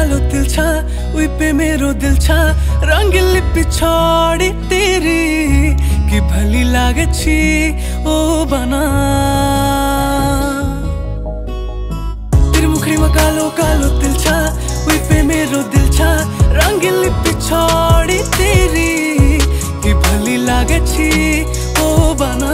कालो दिल छा उई पे मेरो दिल छा रंगीली पिछाड़ी तेरी कि भली लागे छी ओ बना तेरी मुखड़ी में कालो कालो दिल छा उई पे मेरो दिल छा रंगीली पिछाड़ी तेरी कि भली लागे छी ओ बना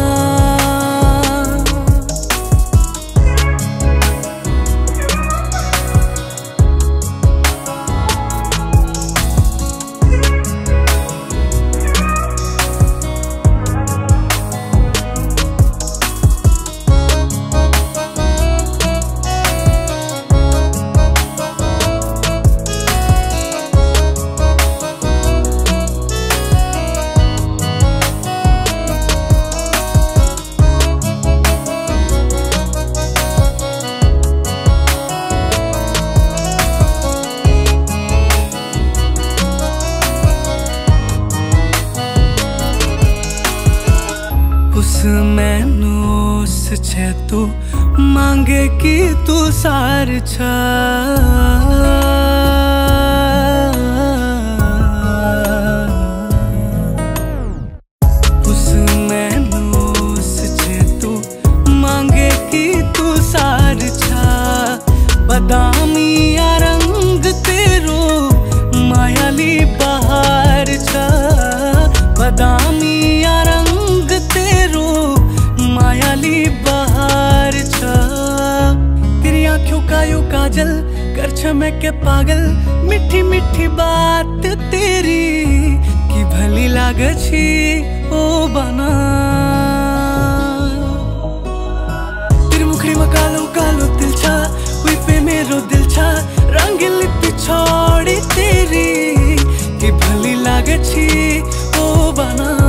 मैनूस छे तू मांगे कि तू सार छा उस मैनूस छे तू मांगे कि तू सार छा बदामी रंग तेरो मायाली बहार छा बदामी मायाली बहार छा तेरी आँखों का यो काजल कर छमे के पागल मिठी मिठी बात तेरी कि भली लागे छी ओ बना तेरी मुखड़ी में कालो कालो दिल छा उई पे मेरो दिल छा रंगीली पिछाड़ी तेरी कि भली लागे छी ओ बना।